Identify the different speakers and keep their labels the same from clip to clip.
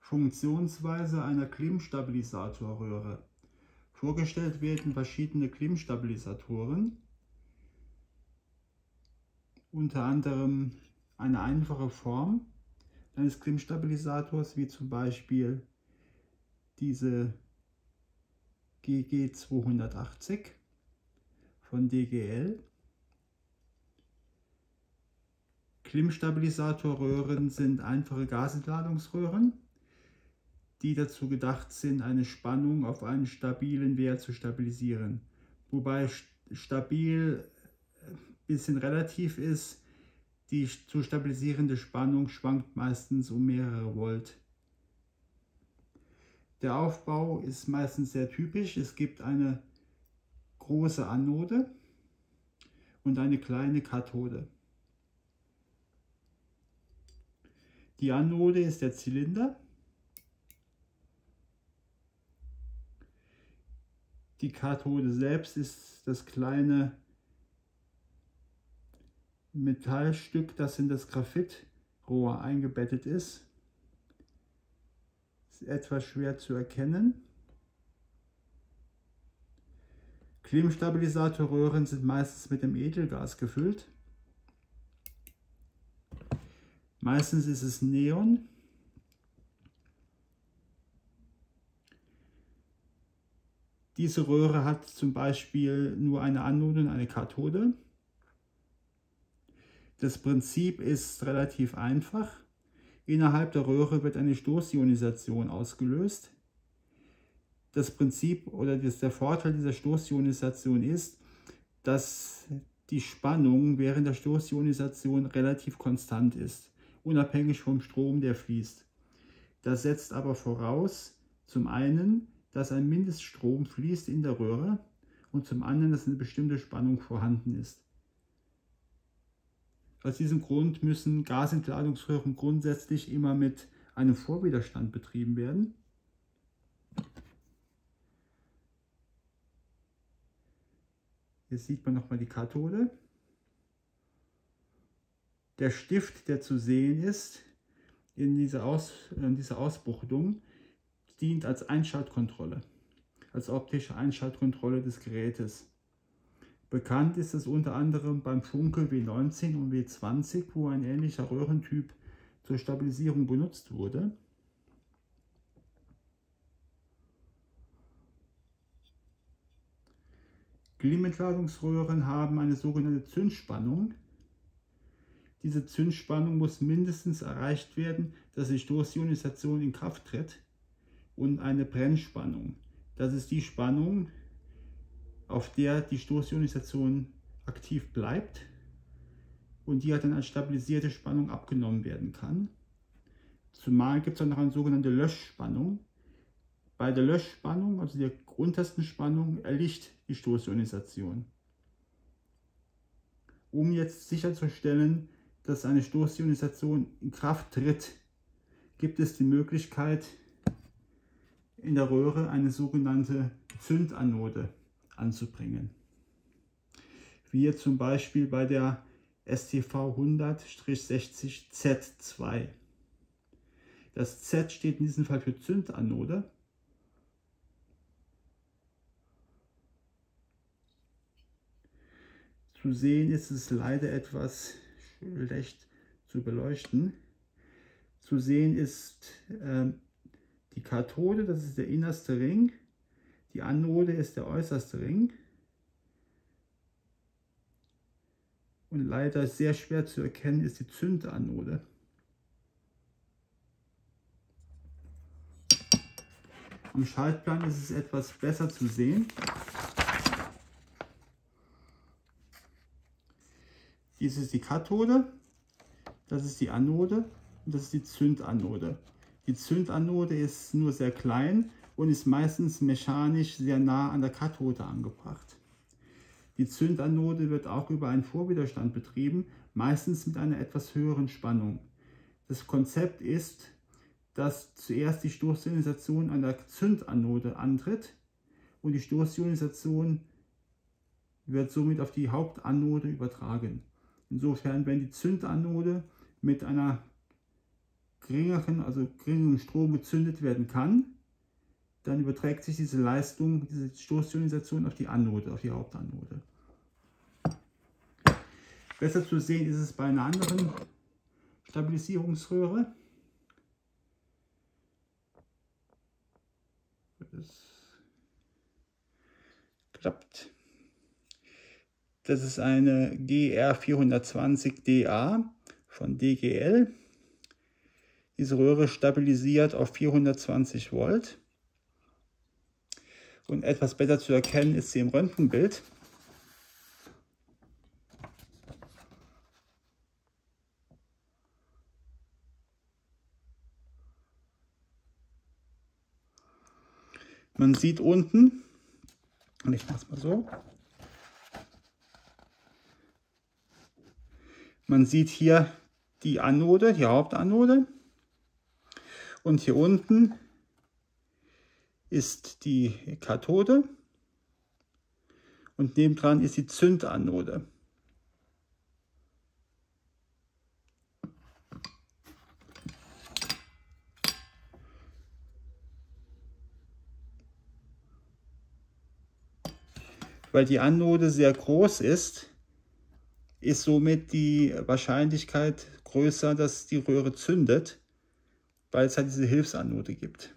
Speaker 1: Funktionsweise einer Klimmstabilisatorröhre. Vorgestellt werden verschiedene Klimmstabilisatoren, unter anderem eine einfache Form eines Klimmstabilisators, wie zum Beispiel diese GG280 von DGL. Klimmstabilisatorröhren sind einfache Gasentladungsröhren, die dazu gedacht sind, eine Spannung auf einen stabilen Wert zu stabilisieren. Wobei stabil ein bisschen relativ ist, die zu stabilisierende Spannung schwankt meistens um mehrere Volt. Der Aufbau ist meistens sehr typisch. Es gibt eine große Anode und eine kleine Kathode. Die Anode ist der Zylinder. Die Kathode selbst ist das kleine Metallstück, das in das Graphitrohr eingebettet ist. Ist etwas schwer zu erkennen. Klimmstabilisatorröhren sind meistens mit dem Edelgas gefüllt. Meistens ist es Neon. Diese Röhre hat zum Beispiel nur eine Anode und eine Kathode. Das Prinzip ist relativ einfach. Innerhalb der Röhre wird eine Stoßionisation ausgelöst. Das Prinzip oder der Vorteil dieser Stoßionisation ist, dass die Spannung während der Stoßionisation relativ konstant ist, unabhängig vom Strom, der fließt. Das setzt aber voraus, zum einen, dass ein Mindeststrom fließt in der Röhre und zum anderen, dass eine bestimmte Spannung vorhanden ist. Aus diesem Grund müssen Gasentladungsröhren grundsätzlich immer mit einem Vorwiderstand betrieben werden. Hier sieht man nochmal die Kathode. Der Stift, der zu sehen ist in dieser Ausbuchtung, dient als Einschaltkontrolle, als optische Einschaltkontrolle des Gerätes. Bekannt ist es unter anderem beim Funke W19 und W20, wo ein ähnlicher Röhrentyp zur Stabilisierung benutzt wurde. Klimmentladungsröhren haben eine sogenannte Zündspannung. Diese Zündspannung muss mindestens erreicht werden, dass die Stoßionisation in Kraft tritt, und eine Brennspannung. Das ist die Spannung, auf der die Stoßionisation aktiv bleibt und die dann als stabilisierte Spannung abgenommen werden kann. Zumal gibt es auch noch eine sogenannte Löschspannung. Bei der Löschspannung, also der untersten Spannung, erlischt die Stoßionisation. Um jetzt sicherzustellen, dass eine Stoßionisation in Kraft tritt, gibt es die Möglichkeit, in der Röhre eine sogenannte Zündanode anzubringen. Wie hier zum Beispiel bei der STV 100-60 Z2. Das Z steht in diesem Fall für Zündanode. Zu sehen ist es leider etwas schlecht zu beleuchten. Zu sehen ist die Kathode, das ist der innerste Ring. Die Anode ist der äußerste Ring. Und leider sehr schwer zu erkennen ist die Zündanode. Am Schaltplan ist es etwas besser zu sehen. Dies ist die Kathode, das ist die Anode und das ist die Zündanode. Die Zündanode ist nur sehr klein und ist meistens mechanisch sehr nah an der Kathode angebracht. Die Zündanode wird auch über einen Vorwiderstand betrieben, meistens mit einer etwas höheren Spannung. Das Konzept ist, dass zuerst die Stoßionisation an der Zündanode antritt und die Stoßionisation wird somit auf die Hauptanode übertragen. Insofern, wenn die Zündanode mit einer geringeren Strom gezündet werden kann, dann überträgt sich diese Leistung, diese Stoßionisation auf die Anode, auf die Hauptanode. Besser zu sehen ist es bei einer anderen Stabilisierungsröhre. Das klappt. Das ist eine GR420DA von DGL. Diese Röhre stabilisiert auf 420 Volt. Und etwas besser zu erkennen ist sie im Röntgenbild. Man sieht unten, und ich mache es mal so, man sieht hier die Anode, die Hauptanode, und hier unten ist die Kathode und nebendran ist die Zündanode. Weil die Anode sehr groß ist, ist somit die Wahrscheinlichkeit größer, dass die Röhre zündet, weil es halt diese Hilfsanode gibt.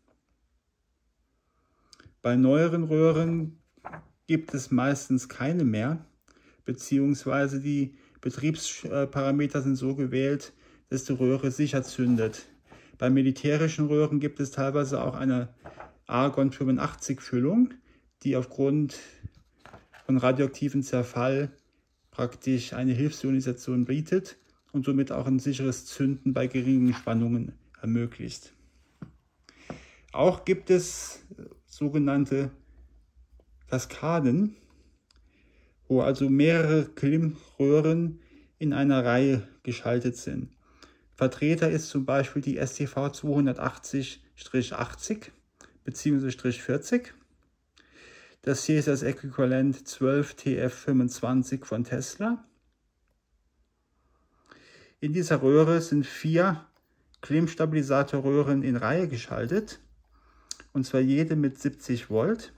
Speaker 1: Bei neueren Röhren gibt es meistens keine mehr, beziehungsweise die Betriebsparameter sind so gewählt, dass die Röhre sicher zündet. Bei militärischen Röhren gibt es teilweise auch eine Argon 85 Füllung, die aufgrund von radioaktivem Zerfall praktisch eine Hilfsionisation bietet und somit auch ein sicheres Zünden bei geringen Spannungen ermöglicht. Auch gibt es sogenannte Kaskaden, wo also mehrere Klimmröhren in einer Reihe geschaltet sind. Vertreter ist zum Beispiel die STV 280-80 bzw. 40. Das hier ist das Äquivalent 12 TF25 von Tesla. In dieser Röhre sind 4 Klimmstabilisatorröhren in Reihe geschaltet, und zwar jede mit 70 Volt.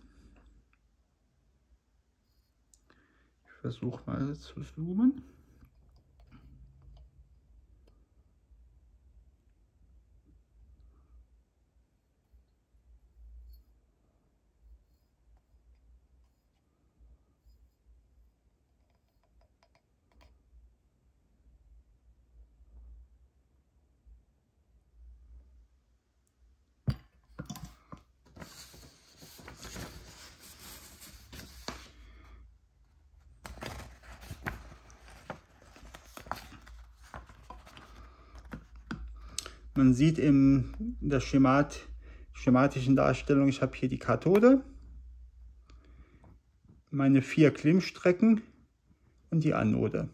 Speaker 1: Ich versuche mal zu zoomen. Man sieht in der schematischen Darstellung, ich habe hier die Kathode, meine 4 Klimmstrecken und die Anode.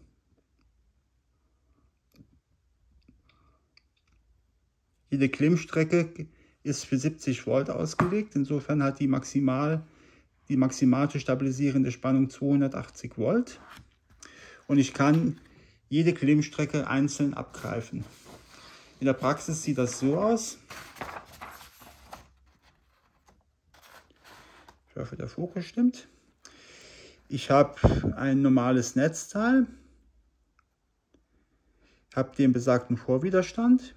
Speaker 1: Jede Klimmstrecke ist für 70 Volt ausgelegt, insofern hat die maximal zu stabilisierende Spannung 280 Volt. Und ich kann jede Klimmstrecke einzeln abgreifen. In der Praxis sieht das so aus. Ich hoffe, der Fokus stimmt. Ich habe ein normales Netzteil, habe den besagten Vorwiderstand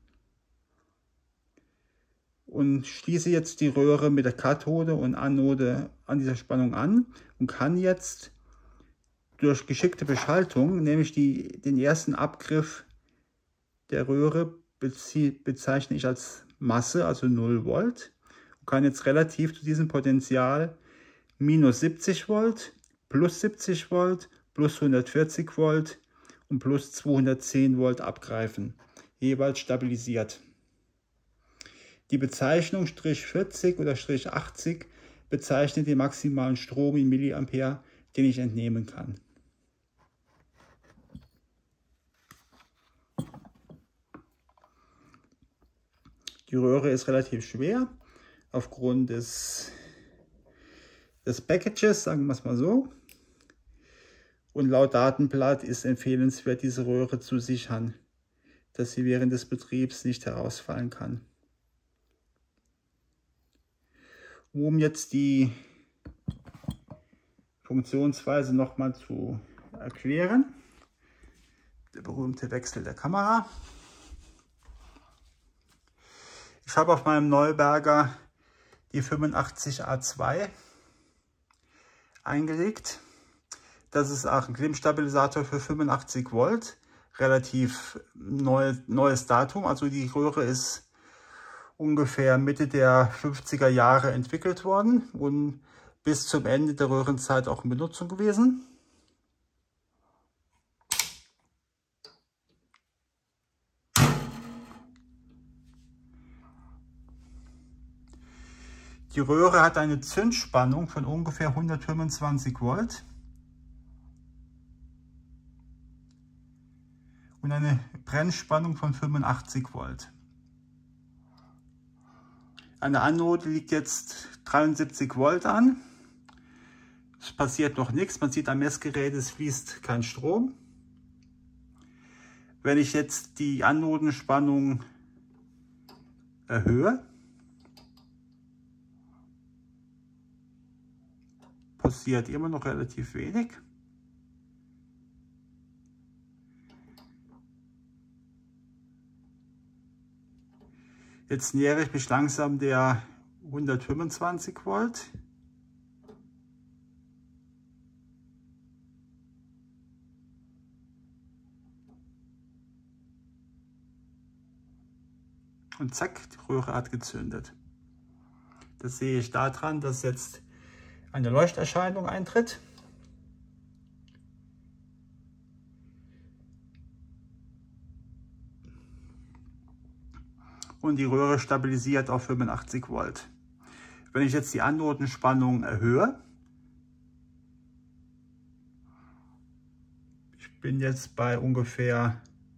Speaker 1: und schließe jetzt die Röhre mit der Kathode und Anode an dieser Spannung an und kann jetzt durch geschickte Beschaltung, nämlich den ersten Abgriff der Röhre bezeichne ich als Masse, also 0 Volt, und kann jetzt relativ zu diesem Potential minus 70 Volt, plus 70 Volt, plus 140 Volt und plus 210 Volt abgreifen, jeweils stabilisiert. Die Bezeichnung /40 oder /80 bezeichnet den maximalen Strom in Milliampere, den ich entnehmen kann. Die Röhre ist relativ schwer aufgrund des Packages, sagen wir es mal so. Und laut Datenblatt ist empfehlenswert, diese Röhre zu sichern. dass sie während des Betriebs nicht herausfallen kann. Um jetzt die Funktionsweise nochmal zu erklären, der berühmte Wechsel der Kamera. Ich habe auf meinem Neuberger die 85A2 eingelegt. Das ist auch ein Klimmstabilisator für 85 Volt. Relativ neues Datum. Also die Röhre ist ungefähr Mitte der 50er Jahre entwickelt worden und bis zum Ende der Röhrenzeit auch in Benutzung gewesen. Die Röhre hat eine Zündspannung von ungefähr 125 Volt und eine Brennspannung von 85 Volt. An der Anode liegt jetzt 73 Volt an. Es passiert noch nichts. Man sieht am Messgerät, es fließt kein Strom. Wenn ich jetzt die Anodenspannung erhöhe, passiert immer noch relativ wenig. Jetzt nähere ich mich langsam der 125 Volt. Und zack, die Röhre hat gezündet. Das sehe ich daran, dass jetzt eine Leuchterscheinung eintritt. Und die Röhre stabilisiert auf 85 Volt. Wenn ich jetzt die Anodenspannung erhöhe, ich bin jetzt bei ungefähr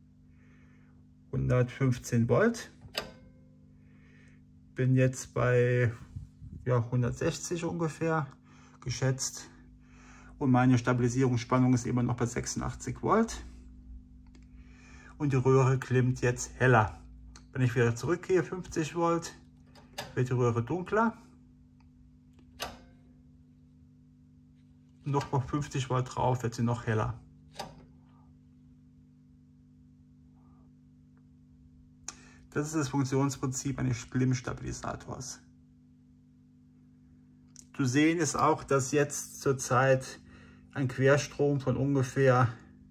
Speaker 1: 115 Volt, bin jetzt bei 160 ungefähr geschätzt und meine Stabilisierungsspannung ist immer noch bei 86 Volt und die Röhre klimmt jetzt heller. Wenn ich wieder zurückgehe, 50 Volt, wird die Röhre dunkler. Noch mal 50 Volt drauf, wird sie noch heller. Das ist das Funktionsprinzip eines Klimmstabilisators. Zu sehen ist auch, dass jetzt zurzeit ein Querstrom von ungefähr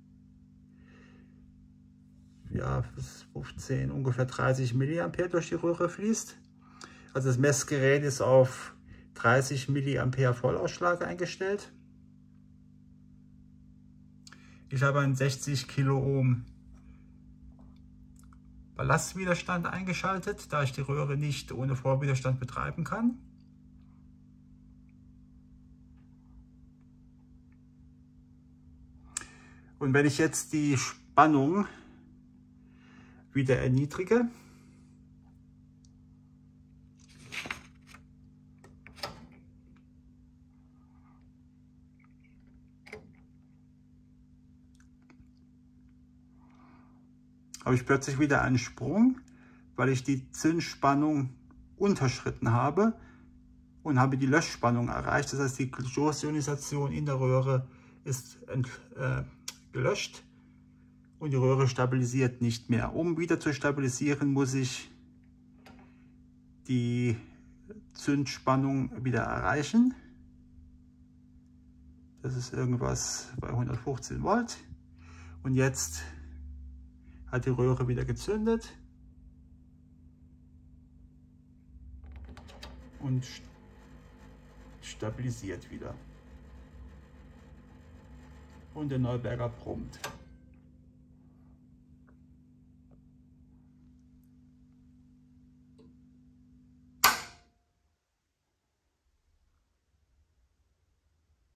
Speaker 1: 15, ungefähr 30 mA durch die Röhre fließt. Also das Messgerät ist auf 30 mA Vollausschlag eingestellt. Ich habe einen 60 Kiloohm Ballastwiderstand eingeschaltet, da ich die Röhre nicht ohne Vorwiderstand betreiben kann. Und wenn ich jetzt die Spannung wieder erniedrige, habe ich plötzlich wieder einen Sprung, weil ich die Zündspannung unterschritten habe und habe die Löschspannung erreicht. Das heißt, die Stoßionisation in der Röhre ist gelöscht und die Röhre stabilisiert nicht mehr. Um wieder zu stabilisieren, muss ich die Zündspannung wieder erreichen. Das ist irgendwas bei 115 Volt. Und jetzt hat die Röhre wieder gezündet und stabilisiert wieder. Und der Neuberger brummt.